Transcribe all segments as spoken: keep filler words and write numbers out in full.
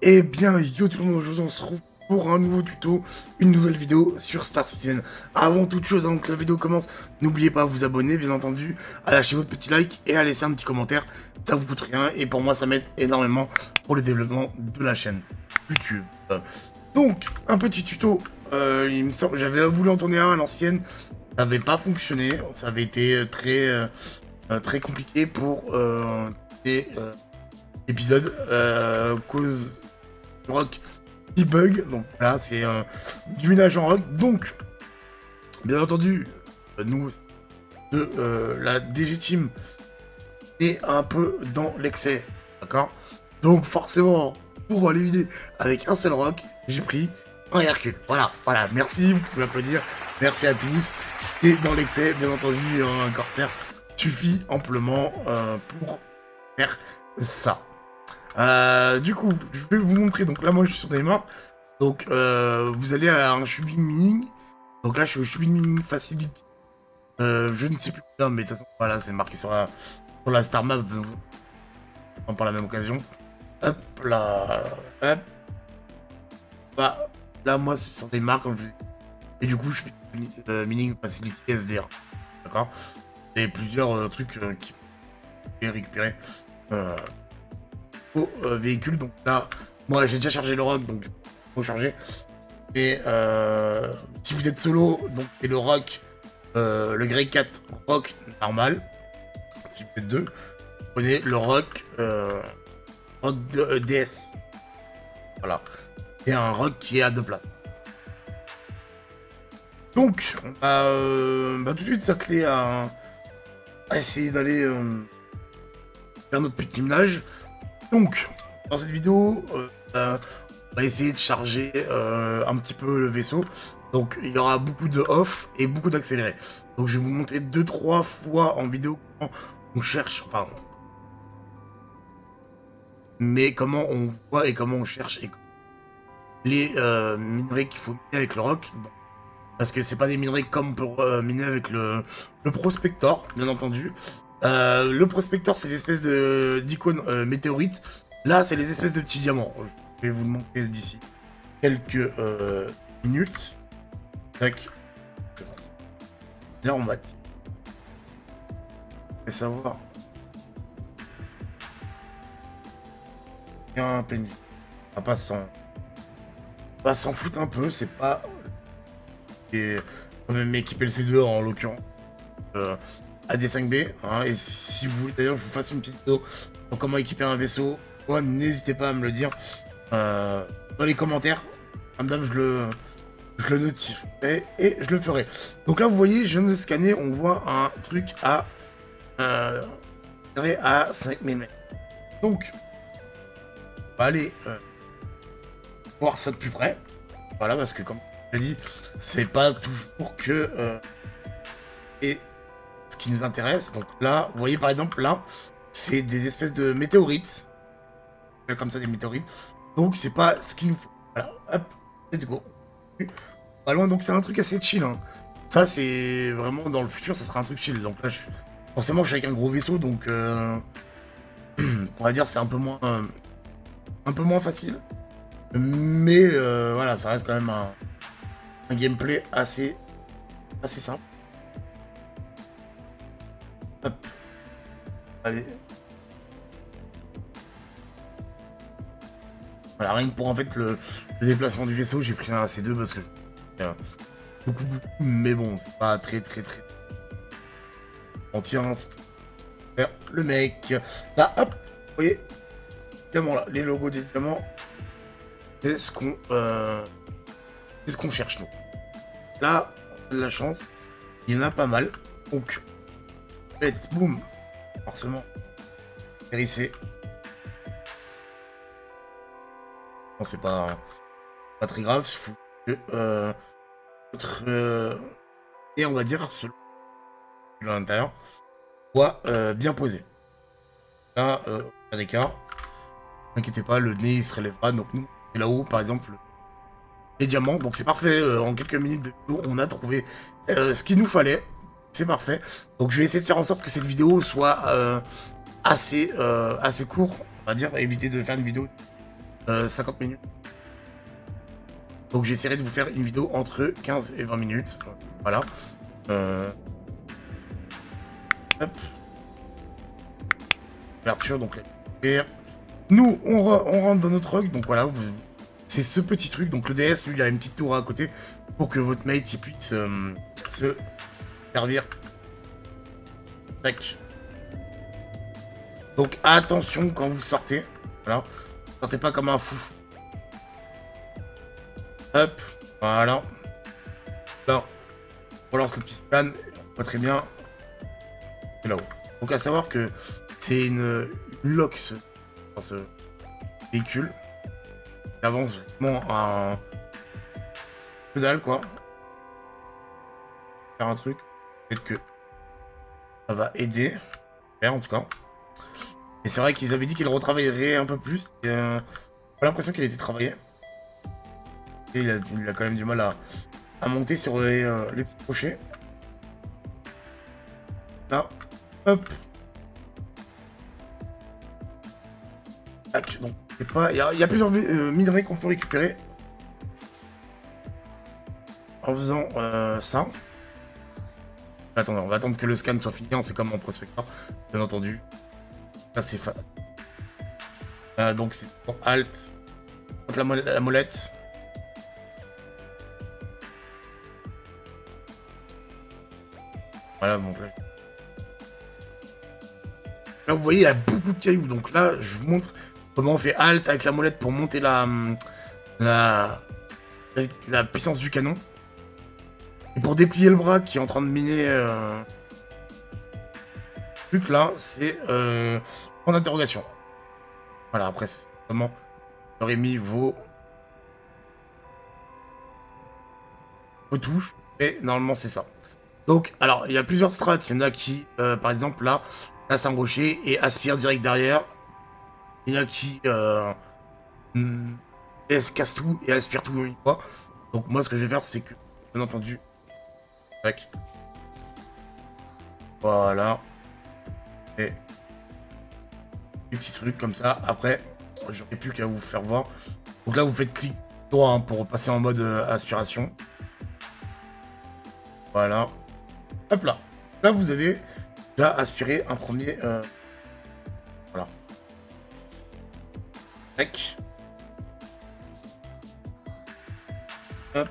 Eh bien, yo tout le monde, aujourd'hui on se retrouve pour un nouveau tuto, une nouvelle vidéo sur Star Citizen. Avant toute chose, avant que la vidéo commence, n'oubliez pas de vous abonner, bien entendu, à lâcher votre petit like et à laisser un petit commentaire. Ça vous coûte rien et pour moi ça m'aide énormément pour le développement de la chaîne YouTube. Donc, un petit tuto, euh, il me semble, j'avais voulu en tourner un à l'ancienne, ça n'avait pas fonctionné, ça avait été très, euh, très compliqué pour euh, les euh, épisodes, euh, cause rock qui bug. Donc là c'est euh, du minage en rock. Donc bien entendu nous de euh, la D G Team est un peu dans l'excès, d'accord. Donc forcément pour les vider avec un seul rock, j'ai pris un Hercule. Voilà, voilà, merci, vous pouvez applaudir, merci à tous. Et dans l'excès, bien entendu, un Corsair suffit amplement euh, pour faire ça. Euh, du coup, je vais vous montrer. Donc là, moi, je suis sur des mains. Donc, euh, vous allez à un Shubing Mining. Donc là, je suis au Shubing Mining Facility. Euh, je ne sais plus là, mais de toute façon, voilà, c'est marqué sur la, sur la Star Map. Par la même occasion. Hop là. Hop. Bah, là, moi, c'est sur des marques, comme je dis. Et du coup, je fais euh, Mining Facility S D R. D'accord. Il y a plusieurs euh, trucs euh, qui peuvent récupérer. Euh, au euh, véhicule. Donc là, moi j'ai déjà chargé le rock, donc il faut charger. Et euh, si vous êtes solo, donc et le rock, euh, le Grey quatre rock normal. Si vous êtes deux, vous prenez le rock, euh, rock de, euh, D S. Voilà. Et un rock qui est à deux places. Donc, on va, euh, bah, tout de suite s'atteler à, à essayer d'aller euh, faire notre petit minage. Donc, dans cette vidéo, euh, euh, on va essayer de charger euh, un petit peu le vaisseau. Donc, il y aura beaucoup de off et beaucoup d'accéléré. Donc, je vais vous montrer deux trois fois en vidéo comment on cherche, enfin, mais comment on voit et comment on cherche et les euh, minerais qu'il faut miner avec le rock. Bon, parce que c'est pas des minerais comme pour euh, miner avec le, le prospector, bien entendu. Euh, le prospector, c'est des espèces de d'icônes euh, météorites. Là, c'est les espèces de petits diamants. Je vais vous le montrer d'ici quelques euh, minutes. Tac. C'est bon. Là, on va savoir. Il y a un pénis. On va pas s'en. On va s'en foutre un peu. C'est pas. Et quand même équiper le C deux en l'occurrence. Euh, A D cinq B. Hein, et si vous voulez d'ailleurs, je vous fasse une petite vidéo sur comment équiper un vaisseau. Ouais, n'hésitez pas à me le dire euh, dans les commentaires. Comme d'hab, je le, je le notifie et, et je le ferai. Donc là, vous voyez, je viens de scanner, on voit un truc à, euh, à cinq mille mètres. Donc, on va aller euh, voir ça de plus près. Voilà, parce que comme je l'ai dit, c'est pas toujours que euh, et ce qui nous intéresse. Donc là, vous voyez par exemple là, c'est des espèces de météorites. Comme ça, des météorites. Donc c'est pas ce qu'il nous faut. Voilà, hop, let's go. Pas loin, donc c'est un truc assez chill. Hein. Ça, c'est vraiment dans le futur, ça sera un truc chill. Donc là, je... forcément, je suis avec un gros vaisseau, donc euh... on va dire c'est un peu moins, euh... un peu moins facile. Mais euh, voilà, ça reste quand même un, un gameplay assez, assez simple. Hop. Allez. Voilà, rien que pour en fait le, le déplacement du vaisseau, j'ai pris un A C deux parce que euh, beaucoup, beaucoup, mais bon, c'est pas très, très, très. On tient vers le mec. Là, hop, vous voyez, diamant là, les logos des diamants, c'est ce qu'on, euh, c'est ce qu'on cherche nous. Là, on a de la chance, il y en a pas mal, donc, let's boom, forcément, hérissé. C'est pas, pas très grave, il faut que euh, notre euh, et on va dire celui à l'intérieur soit euh, bien posé. Là, euh, à l'écart, ne inquiétez pas, le nez il se relèvera. Donc nous, là-haut, par exemple, les diamants. Donc c'est parfait. Euh, en quelques minutes de vidéo, on a trouvé euh, ce qu'il nous fallait. C'est parfait. Donc je vais essayer de faire en sorte que cette vidéo soit euh, assez, euh, assez court. On va dire, éviter de faire une vidéo euh, cinquante minutes. Donc j'essaierai de vous faire une vidéo entre quinze et vingt minutes. Voilà. Euh... Hop. Ouverture, donc là. Nous, on, re on rentre dans notre rug, donc voilà. Vous... C'est ce petit truc. Donc le D S, lui, il a une petite tour à côté pour que votre mate il puisse euh, se servir. Tac. Donc attention quand vous sortez. Voilà. Sortez pas comme un fou. Hop. Voilà. Alors, on relance le petit scan. On voit très bien. C'est là-haut. Donc à savoir que c'est une, une lock ce, ce véhicule. Il avance vraiment un pédale quoi. Faire un truc. Peut-être que ça va aider. En tout cas. Et c'est vrai qu'ils avaient dit qu'ils retravailleraient un peu plus. Et euh, j'ai l'impression qu'il a été travaillé. Et il a, il a quand même du mal à, à monter sur les, euh, les petits crochets. Là. Hop. Tac. Donc, c'est pas. Il y, y a plusieurs euh, minerais qu'on peut récupérer. En faisant euh, ça. Attendez, on va attendre que le scan soit fini. C'est comme en prospecteur, bien entendu. Là, c'est fa... Euh, donc, c'est pour Alt. La, mo la molette. Voilà, donc là... Là, vous voyez, il y a beaucoup de cailloux. Donc là, je vous montre comment on fait Alt avec la molette pour monter la... La, la, la puissance du canon. Et pour déplier le bras qui est en train de miner... Euh... Le truc là, c'est... Euh... En interrogation. Voilà, après, c'est vraiment... J'aurais mis vos... Vos touches. Et normalement, c'est ça. Donc, alors, il y a plusieurs strats. Il y en a qui, euh, par exemple, là, passe un rocher et aspire direct derrière. Il y en a qui euh, mm, casse tout et aspire tout une fois. Donc, moi, ce que je vais faire, c'est que, bien entendu, tac. Voilà. Et des petits trucs comme ça. Après, j'aurais plus qu'à vous faire voir. Donc là, vous faites clic droit hein, pour passer en mode euh, aspiration. Voilà. Hop là. Là, vous avez déjà aspiré un premier... Euh... Voilà. Tac. Hop.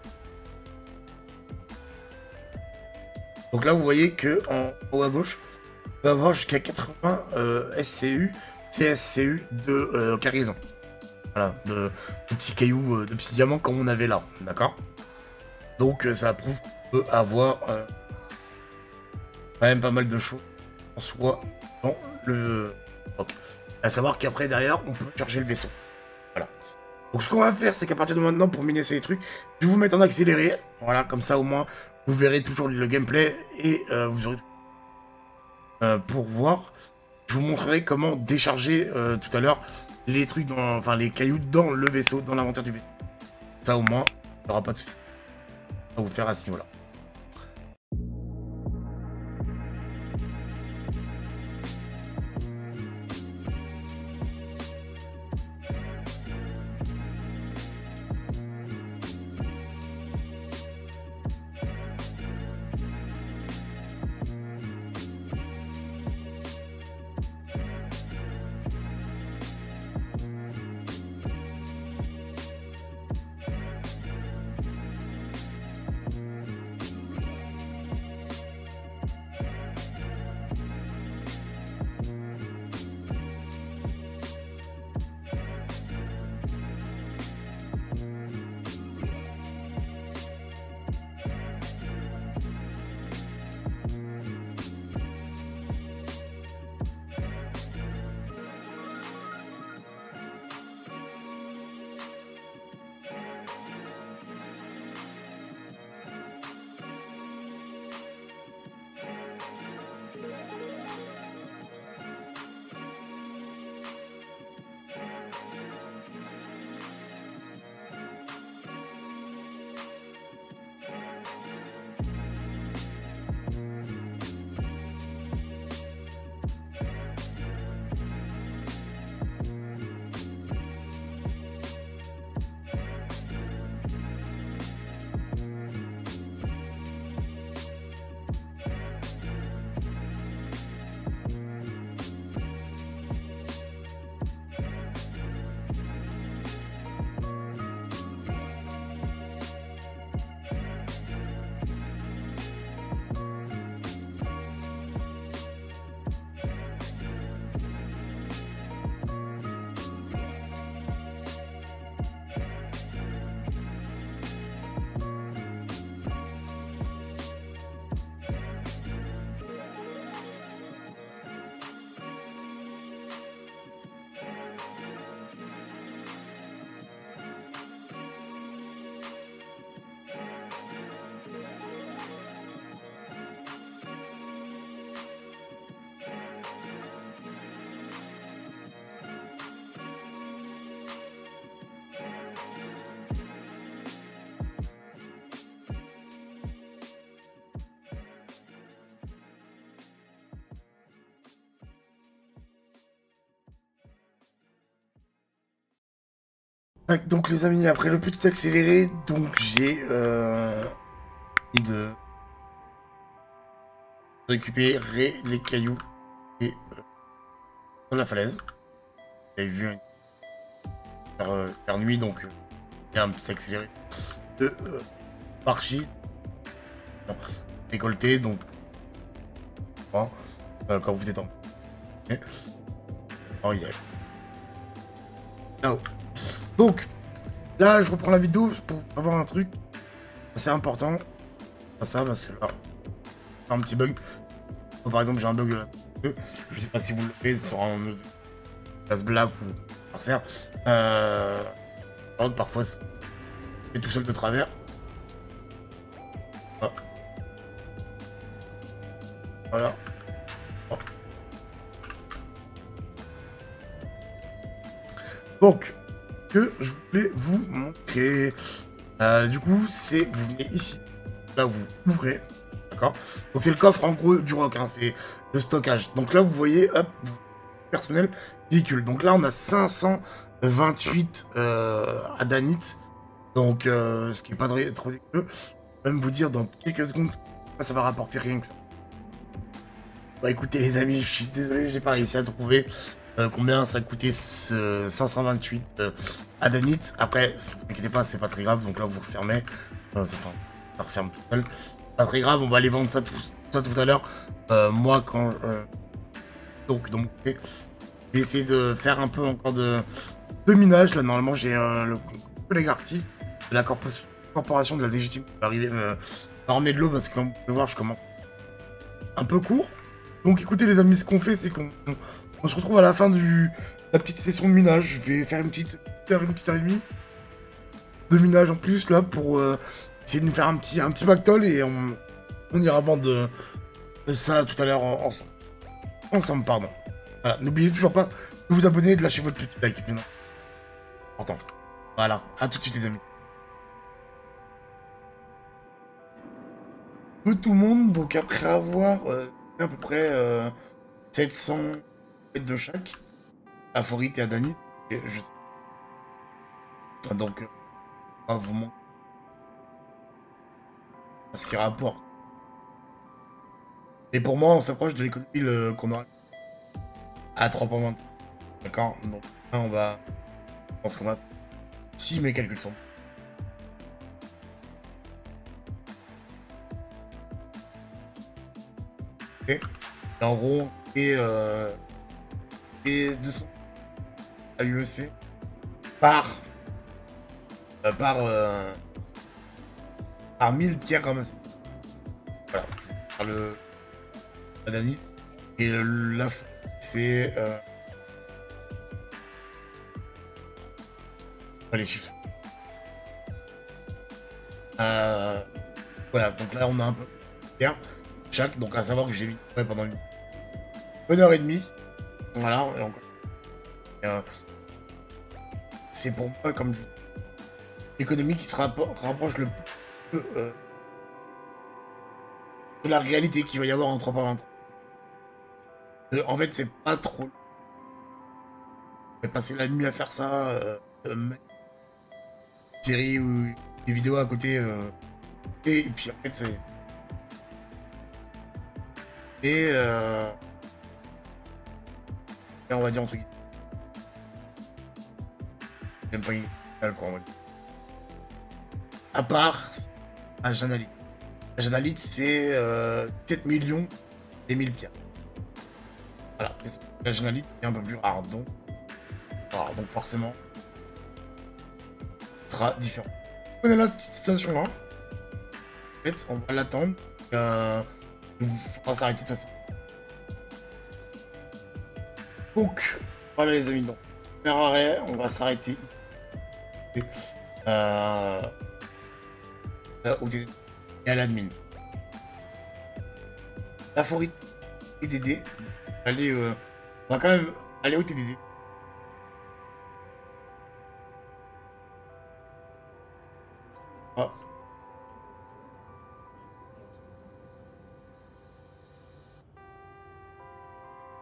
Donc là, vous voyez que en haut à gauche, on peut avoir jusqu'à quatre-vingts euh, S C U, C S C U de euh, cargaison. Voilà, de, de petits cailloux, euh, de petits diamants comme on avait là. D'accord. Donc euh, ça prouve qu'on peut avoir euh, quand même pas mal de choses en soi dans le... Donc, à savoir qu'après derrière on peut charger le vaisseau. Voilà. Donc ce qu'on va faire c'est qu'à partir de maintenant pour miner ces trucs, je vais vous mettre en accéléré. Voilà, comme ça au moins vous verrez toujours le gameplay et euh, vous aurez euh, pour voir. Je vous montrerai comment décharger euh, tout à l'heure les trucs dans, enfin les cailloux dans le vaisseau, dans l'inventaire du vaisseau. Ça au moins, il n'y aura pas de souci. On va vous faire à ce niveau-là. Donc les amis, après le petit accéléré, donc j'ai euh, envie de récupérer les cailloux et euh, sur la falaise. Vous avez vu, faire, euh, faire nuit, donc euh, il y a un petit accéléré de euh, archi récolté, donc bon, euh, quand vous êtes en oh yeah. Là-haut. Donc là, je reprends la vidéo pour avoir un truc assez important. Pas ça, parce que là, un petit bug. Par exemple, j'ai un bug là. Je sais pas si vous le faites sur un classe black ou corsaire. Euh, parfois, c'est tout seul de travers. Ah. Voilà. Oh. Donc, que je voulais vous montrer. Euh, du coup, c'est vous venez ici. Là, vous ouvrez. D'accord. Donc, c'est le coffre en gros du rock. Hein, c'est le stockage. Donc là, vous voyez, hop, personnel véhicule. Donc là, on a cinq cent vingt-huit euh, Adanites. Donc, euh, ce qui est pas très, trop dégueu. Je vais même vous dire dans quelques secondes, ça va rapporter rien que ça. Bah écoutez les amis, je suis désolé, j'ai pas réussi à trouver euh, combien ça coûtait ce cinq cent vingt-huit euh, Adanites. Après, ne vous inquiétez pas, c'est pas très grave. Donc là, vous refermez. Euh, ça, enfin, ça referme tout seul. Pas très grave, on va aller vendre ça tout, ça tout à l'heure. Euh, moi, quand... Euh, donc, donc, je vais essayer de faire un peu encore de, de minage. Là, normalement, j'ai euh, le collègue Arty de la corpo corporation de la légitime qui va arriver me ramener de l'eau parce que comme vous pouvez voir, je commence un peu court. Donc, écoutez, les amis, ce qu'on fait, c'est qu'on on, on se retrouve à la fin du la petite session de minage. Je vais faire une petite faire une petite heure et demie de minage en plus là pour euh, essayer de nous faire un petit un petit pactole et on, on ira vendre de ça tout à l'heure en, ensemble. Ensemble, pardon. Voilà, n'oubliez toujours pas de vous abonner et de lâcher votre petit like. Bien important. Voilà, à tout de suite les amis. De tout le monde, donc après avoir euh, à peu près euh, sept cents mètres de chaque, à Forit et à Dany, et je sais. Donc, euh, on va vous montrer ce qui rapporte. Et pour moi, on s'approche de l'économie qu'on aura à trois virgule vingt. D'accord. Donc là, on va... Je pense qu'on va... Si mes calculs sont... Ok. Et en gros, et, euh, et deux cents à U E C par... Euh, par... Euh, par mille pierres ramassées. Voilà. Par le... La Dany. Et la... C'est... Euh, les chiffres. Euh, voilà, donc là on a un peu bien chaque, donc à savoir que j'ai mis ouais, pendant une bonne heure et demie. Voilà, et encore. Euh, c'est pour moi comme l'économie qui se rappro rapproche le plus euh, de la réalité qu'il va y avoir en trois par vingt-trois. Euh, en fait, c'est pas trop. Je vais passer la nuit à faire ça. Euh, euh, série ou des vidéos à côté. Euh, et, et puis en fait, c'est. Et, euh, et on va dire entre guillemets. J'aime pas y quoi, on va dire. À part à Janalit. Janalit, c'est euh, sept millions et mille pierres. Voilà. La Janalit est un peu plus rare, donc, rare, donc forcément, ce sera différent. On est la petite station là. En fait, on va l'attendre. Euh, on va s'arrêter de toute façon. Donc, voilà les amis. Donc, premier arrêt, on va s'arrêter. Euh, là où t'es et à l'admin. La forêt T D D. Allez, euh, on va quand même aller au T D D. Ah.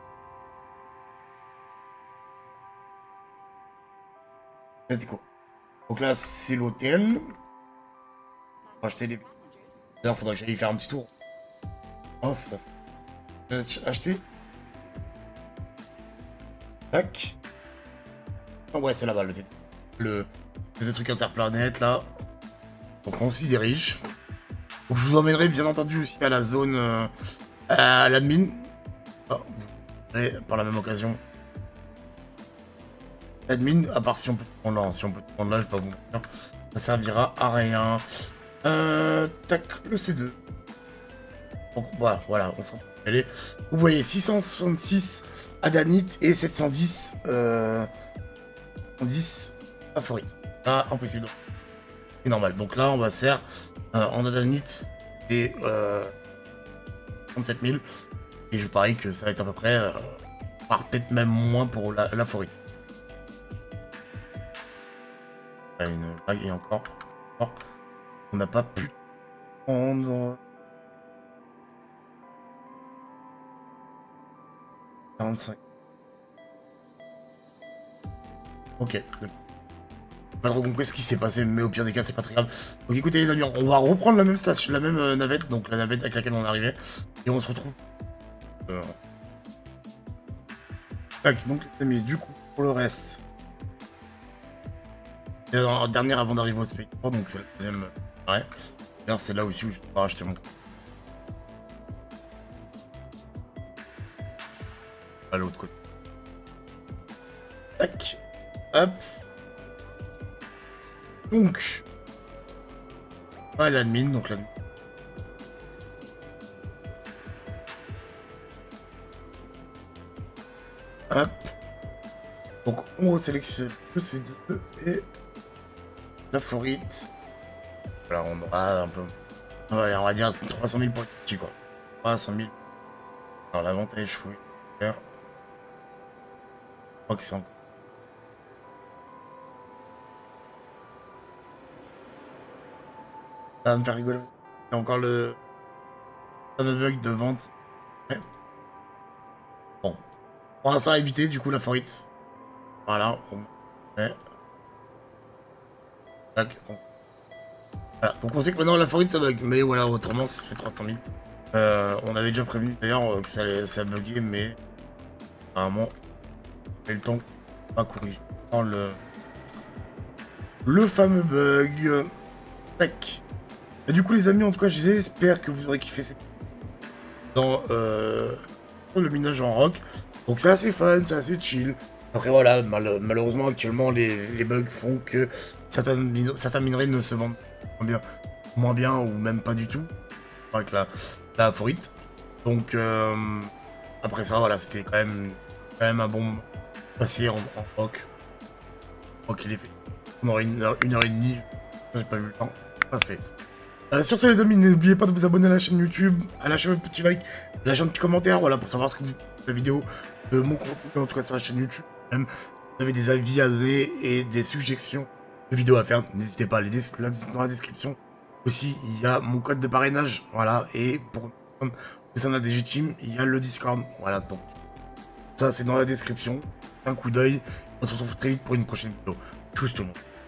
Let's go. Donc là, c'est l'hôtel. On va acheter les... D'ailleurs, faudrait que j'aille faire un petit tour. Off, parce que... J'ai acheté. Tac. Oh ouais, c'est là-bas, l'hôtel. Le... Les trucs interplanètes, là. Donc on s'y dirige. Donc je vous emmènerai, bien entendu, aussi à la zone... Euh, à l'admin. Oh, et par la même occasion... Admin, à part si on peut prendre là, si on peut prendre là, je vais pas vous mentir, ça servira à rien. Euh, tac, le C deux. Donc voilà, voilà, on s'en aller. Vous voyez six cent soixante-six Adanite et sept cent dix euh, sept cent dix Aphorite. Là, impossible. C'est normal. Donc là, on va se faire euh, en Adanite et euh, trente-sept mille. Et je parie que ça va être à peu près, euh, par peut-être même moins pour la, la Forite. Une blague et encore, encore. On n'a pas pu prendre quarante-cinq. Ok. Pas trop compris ce qui s'est passé, mais au pire des cas, c'est pas très grave. Donc écoutez les amis, on va reprendre la même station, la même euh, navette, donc la navette avec laquelle on est arrivé, et on se retrouve. Euh... Tac, donc les amis, du coup, pour le reste. En dernière avant d'arriver au spectateur, donc c'est le deuxième arrêt. D'ailleurs, c'est là aussi où je vais racheter mon. À l'autre côté. Tac. Hop. Donc. Ah, l'admin, donc l'admin. Hop. Donc on sélectionne le C deux et la Forite. Voilà, on aura un peu. Allez, on va dire trois cent mille pour petit quoi. trois cent mille. Alors la vente a échoué. Je crois que c'est encore. Ça va me faire rigoler. Il y a encore le fameux bug de vente. Ouais. Bon. Pour l'instant, éviter du coup la Forite. Voilà. Ouais. Tac. Bon. Voilà. Donc on sait que maintenant la Forite ça bug. Mais voilà, autrement c'est trois cent mille. Euh, on avait déjà prévenu d'ailleurs que ça allait ça buguer, mais apparemment, j'ai le temps à corriger le le fameux bug. Tac. Et du coup les amis, en tout cas j'espère que vous aurez kiffé cette dans euh, le minage en rock. Donc c'est assez fun, c'est assez chill. Après voilà, mal malheureusement actuellement les, les bugs font que certaines, certaines minerais ne se vendent moins bien, moins bien ou même pas du tout avec la, la Forite. Donc euh, après ça voilà, c'était quand même quand même un bon passé en, en rock. Ok, il est fait. On aurait une heure, une heure et demie. J'ai pas eu le temps de passer. Euh, sur ce les amis, n'oubliez pas de vous abonner à la chaîne YouTube, à lâcher un petit like, à lâcher un petit commentaire, voilà, pour savoir ce que vous pensez de la vidéo, de mon contenu, en tout cas sur la chaîne YouTube. Même si vous avez des avis à donner et des suggestions de vidéos à faire, n'hésitez pas à les dire dans la description. Aussi, il y a mon code de parrainage, voilà, et pour concernant la D G Team, il y a le Discord, voilà, donc ça c'est dans la description. Un coup d'œil, on se retrouve très vite pour une prochaine vidéo. Tchuss tout le monde.